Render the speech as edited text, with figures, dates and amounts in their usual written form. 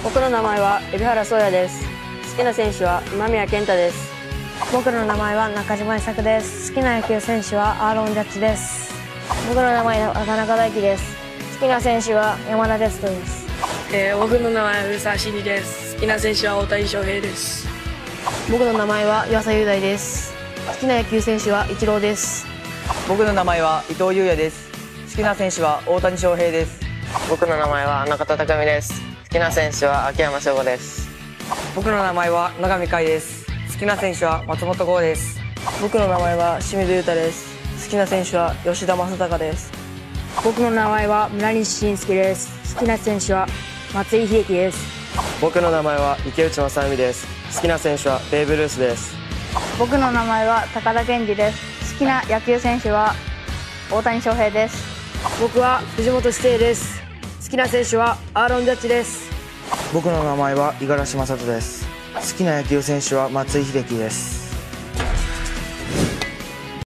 僕の名前は海老原宗也です。好きな選手は今宮健太です。 僕の名前は中島伊作です。好きな野球選手はアーロン・ジャッジです。 僕の名前は田中大輝です。好きな選手は山田哲人です。 僕の名前は上沢慎二です。好きな選手は大谷翔平です。 僕の名前は岩佐雄大です。好きな野球選手はイチローです。 僕の名前は伊藤優也です。好きな選手は大谷翔平です。 僕の名前は中田匠です。好きな選手は秋山翔吾です。 僕の名前は野上海です。好きな選手は松本剛です。 僕の名前は清水優太です。好きな選手は吉田正尚です。 僕の名前は村西慎介です。好きな選手は松井秀喜です。 僕の名前は池内正臣です。好きな選手はベーブ・ルースです。 僕の名前は高田健二です。好きな野球選手は大谷翔平です。 僕は藤本知誠です。好きな選手はアーロン・ジャッジです。 僕の名前は五十嵐正人です。好きな野球選手は松井秀喜です。